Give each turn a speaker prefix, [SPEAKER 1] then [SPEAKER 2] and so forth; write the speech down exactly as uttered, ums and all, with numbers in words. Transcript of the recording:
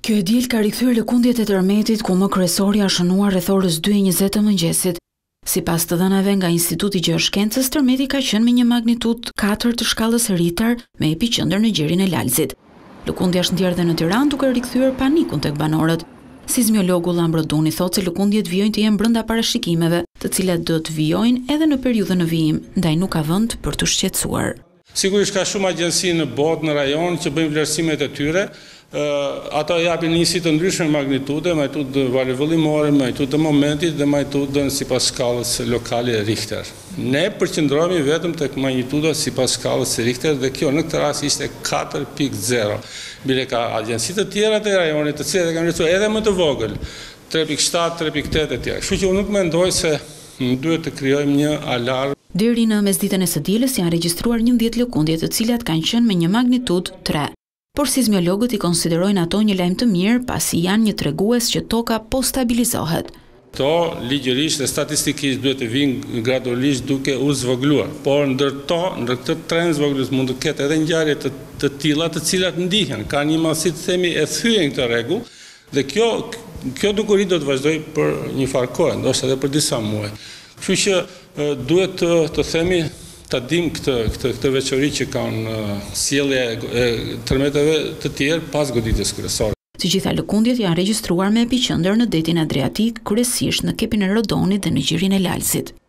[SPEAKER 1] Kjo e diel ka rikthyer lëkundjet e tërmetit ku më kryesori a shënuar rreth orës dy e njëzet të mëngjesit. Sipas të dhënave nga Instituti i Gjeoshkencës, tërmeti ka qenë me një magnitudë katër të shkallës Richter me epiqendër në gjerin e Lalzit. Lëkundja është ndjerë dhe në Tiranë duke rikthyer panikun tek banorët. Sismiologu Llambro Duni thotë se lëkundjet vijojnë të jenë brenda parashikimeve, të cilat do të vijojnë edhe në periudhën në vijim, ndaj nuk ka vend për të shqetësuar.
[SPEAKER 2] Sigurisht ka shumë agjenci në botë, në rajon që bëjnë vlerësimet e tyre. Uh, ata japin njësi të ndryshme magnitude, magnitudë valevëllimore, magnitudë të momentit dhe magnitudën sipas skallës lokale Richter. Ne përqendrohemi vetëm tek magnituda sipas skallës Richter dhe kjo në këtë rast ishte katër pikë zero. Bile ka agjenci të tjera të rajonit, të cilat e kanë vlerësuar edhe më të vogël, tre pikë shtat, tre pikë tet e tjera. Kështu që unë nuk mendoj se duhet të krijojmë një alarm.
[SPEAKER 1] Deri në mesditën e së dielës janë regjistruar njëmbëdhjetë lëkundje të cilat kanë qenë me një magnitudë tre. Por sismiologët i konsiderojnë ato një lajm të mirë pasi janë një tregues që toka po stabilizohet.
[SPEAKER 2] To ligjërisht dhe statistikisht duhet të vinë gradualisht duke u zvogëluar, por ndërto, ndër këtë trend zvogëlues mund të ketë edhe ngjarje të, të tilla të cilat ndihen, kanë një masi të themi e thyen këtë rregull dhe kjo kjo dukuri do të vazhdojë për një farë kohë, ndoshta edhe për disa muaj. Kështu që duhet të, të themi ta dim këtë, këtë, këtë veçori që kanë sjellje e tërmeteve të tjerë pas goditjes kryesore.
[SPEAKER 1] Të gjitha lëkundjet janë regjistruar me epiqendër në detin Adriatik, kryesisht në kepin e Rodonit dhe në gjirin e Lalzit.